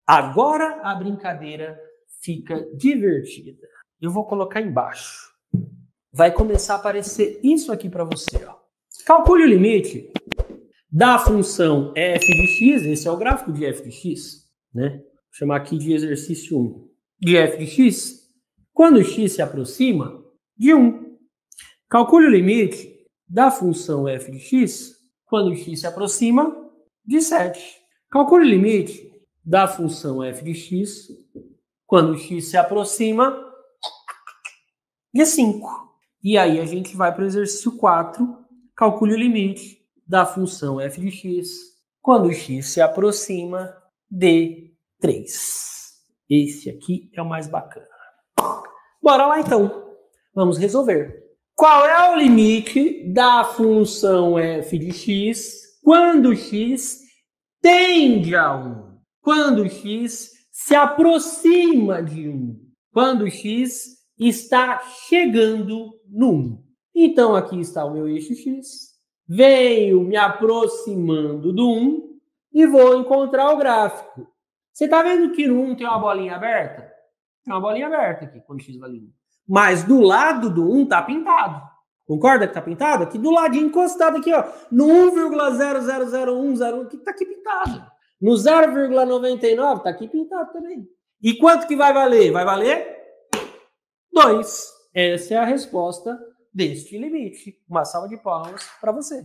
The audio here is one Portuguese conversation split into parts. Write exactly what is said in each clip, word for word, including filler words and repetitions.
Agora a brincadeira fica divertida. Eu vou colocar embaixo. Vai começar a aparecer isso aqui para você. Ó. Calcule o limite da função f de x, esse é o gráfico de f de x, né? Vou chamar aqui de exercício um, de f de x, quando x se aproxima de um. Calcule o limite da função f de x, quando x se aproxima de sete. Calcule o limite da função f de x, quando x se aproxima de cinco. E aí a gente vai para o exercício quatro, calcule o limite da função f de x, quando x se aproxima de três. Esse aqui é o mais bacana. Bora lá então. Vamos resolver. Qual é o limite da função f de x quando x tende a um? Quando x se aproxima de um? Quando x está chegando no um? Então aqui está o meu eixo x. Venho me aproximando do um e vou encontrar o gráfico. Você está vendo que no um tem uma bolinha aberta? Tem uma bolinha aberta aqui, quando x vale um. Mas do lado do um está pintado. Concorda que está pintado? Aqui do ladinho, encostado aqui, ó. No um vírgula zero zero zero um zero um, que está aqui pintado. No zero vírgula noventa e nove está aqui pintado também. E quanto que vai valer? Vai valer dois. Essa é a resposta deste limite. Uma salva de palmas para você.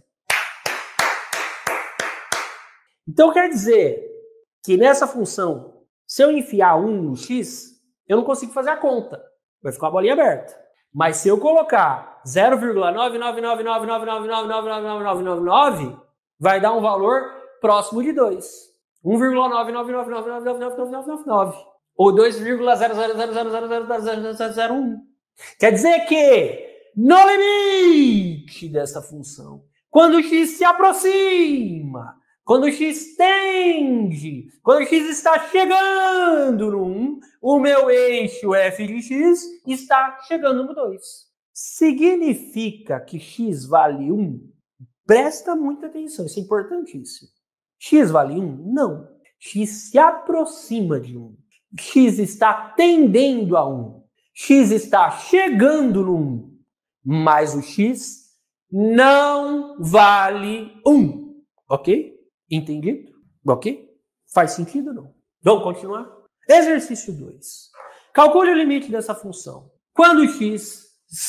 Então quer dizer que nessa função, se eu enfiar um no x, eu não consigo fazer a conta. Vai ficar uma bolinha aberta. Mas se eu colocar zero vírgula nove nove nove nove nove nove nove nove nove nove nove nove, vai dar um valor próximo de dois. um vírgula nove nove nove nove nove nove nove nove nove nove. Ou dois vírgula zero zero zero zero zero zero zero zero zero um. Quer dizer que no limite dessa função, quando x se aproxima, quando x tende, quando x está chegando no um, o meu eixo f de x está chegando no dois. Significa que x vale um? Presta muita atenção, isso é importantíssimo. X vale um? Não. X se aproxima de um. X está tendendo a um. X está chegando no um. Mas o x não vale um. Ok? Entendido? Ok? Faz sentido ou não? Vamos continuar? Exercício dois. Calcule o limite dessa função. Quando x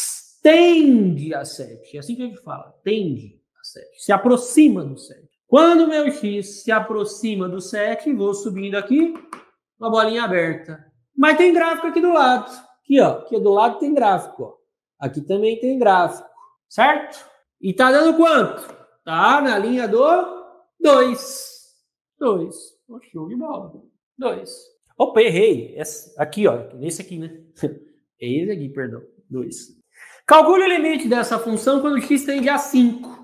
tende a sete, é assim que a gente fala, tende a sete, se aproxima do sete. Quando o meu x se aproxima do sete, vou subindo aqui, uma bolinha aberta. Mas tem gráfico aqui do lado. Aqui, ó. Aqui do lado tem gráfico, ó. Aqui também tem gráfico. Certo? E tá dando quanto? Tá na linha do dois. dois. Oh, show de bola. dois. Opa, errei. Esse, aqui, ó. Esse aqui, né? É esse aqui, perdão. dois. Calcule o limite dessa função quando x tende a cinco.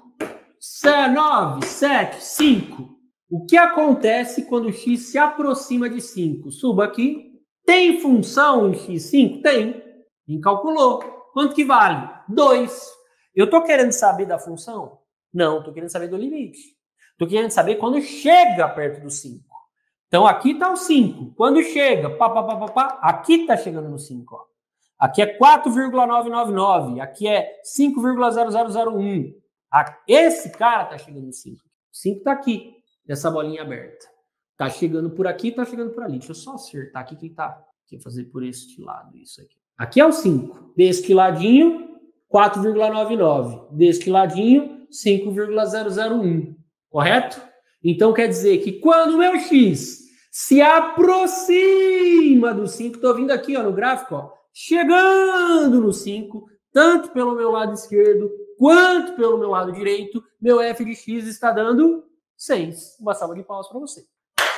nove, sete, cinco. O que acontece quando x se aproxima de cinco? Suba aqui. Tem função em x cinco? Tem. E calculou. Quanto que vale? dois. Eu estou querendo saber da função? Não, estou querendo saber do limite. Estou querendo saber quando chega perto do cinco. Então, aqui está o cinco. Quando chega, pá, pá, pá, pá, pá, aqui está chegando no cinco. Ó. Aqui é quatro vírgula novecentos e noventa e nove. Aqui é cinco vírgula zero zero zero um. Esse cara está chegando no cinco. O cinco está aqui, nessa bolinha aberta. Está chegando por aqui, está chegando por ali. Deixa eu só acertar aqui que ele está. Vou fazer por este lado, isso aqui. Aqui é o cinco. Deste ladinho, quatro vírgula noventa e nove. Deste ladinho, cinco vírgula zero zero um. Correto? Então quer dizer que quando o meu x se aproxima do cinco, estou vindo aqui ó, no gráfico, ó, chegando no cinco, tanto pelo meu lado esquerdo quanto pelo meu lado direito, meu f de x está dando seis. Uma salva de palmas para você.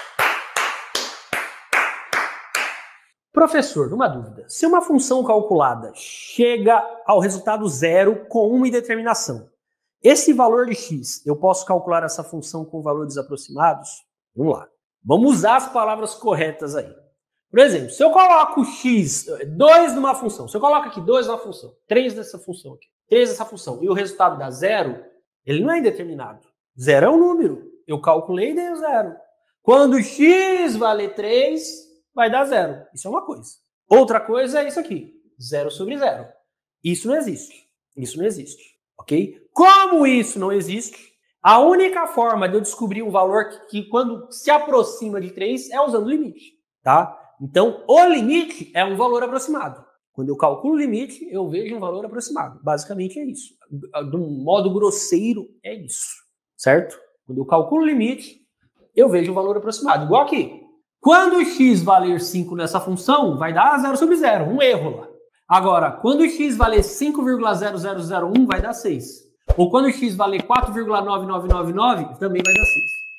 Professor, uma dúvida. Se uma função calculada chega ao resultado zero com uma indeterminação, esse valor de x, eu posso calcular essa função com valores aproximados? Vamos lá. Vamos usar as palavras corretas aí. Por exemplo, se eu coloco x, dois numa função, se eu coloco aqui dois numa função, três nessa função aqui, três nessa função, e o resultado dá zero, ele não é indeterminado. Zero é um número. Eu calculei e dei o zero. Quando x valer três, vai dar zero. Isso é uma coisa. Outra coisa é isso aqui. zero sobre zero. Isso não existe. Isso não existe. Ok? Como isso não existe, a única forma de eu descobrir um valor que, que quando se aproxima de três é usando o limite. Tá? Então, o limite é um valor aproximado. Quando eu calculo o limite, eu vejo um valor aproximado. Basicamente é isso. De um modo grosseiro, é isso. Certo? Quando eu calculo o limite, eu vejo um valor aproximado. Igual aqui. Quando x valer cinco nessa função, vai dar zero sobre zero. Um erro lá. Agora, quando x valer cinco vírgula zero zero zero um, vai dar seis. Ou quando x valer quatro vírgula nove nove nove nove, também vai dar seis.